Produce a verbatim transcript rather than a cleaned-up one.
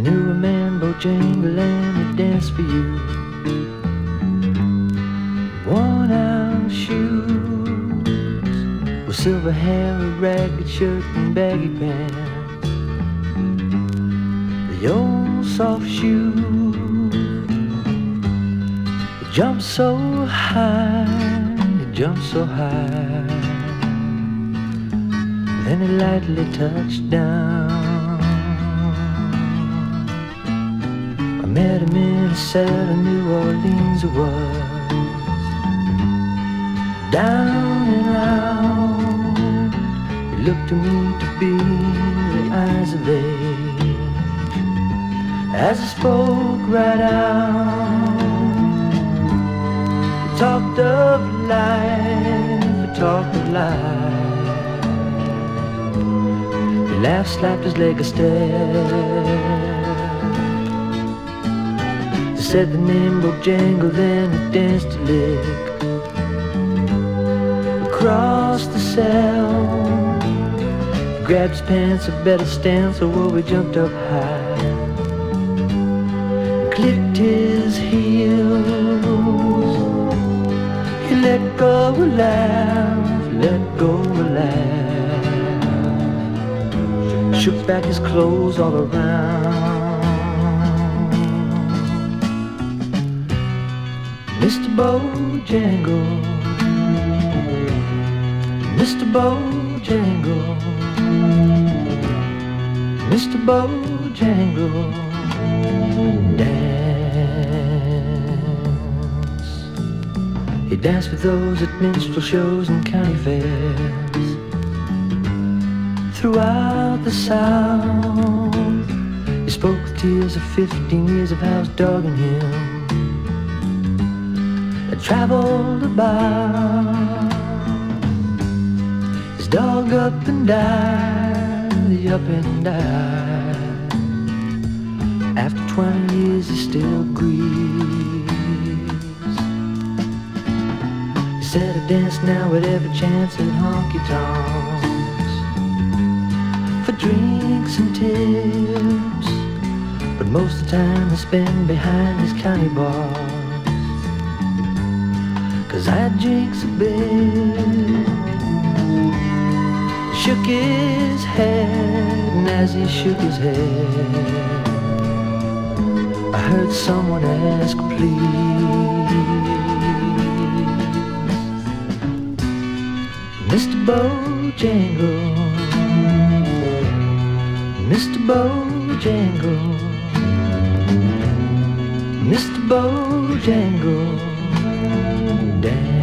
knew a man, Bojangle, and he danced for you. Worn out shoes with silver hair, a ragged shirt and baggy pants. The old soft shoe that jumped so high, it jumped so high. Then he lightly touched down. I met him in a cell in New Orleans it was. Down and out, he looked to me to be the eyes of age. As I spoke right out, he talked of life, he talked of life. He laughed, slapped his leg a step. He said the name Bojangle, then he danced a lick across the cell. He grabbed his pants, a better stance, so well, we jumped up high. He clicked his heels. He let go a laugh, let go a laugh. Shook back his clothes all around. Mister Bojangle, Mister Bojangle, Mister Bojangle, dance. He danced with those at minstrel shows and county fairs. Throughout the South, he spoke with tears of fifteen years of house dogging him. Had traveled about. His dog up and died, the up and died. After twenty years, he still grieves. He said, I dance now at every chance at honky-tonks for drinks and tips, but most of the time I spend behind his county bars. Cause I drinks a bit. Shook his head, and as he shook his head, I heard someone ask, please, Mister Bojangle, Mister Bojangle, Mister Bojangle, dance.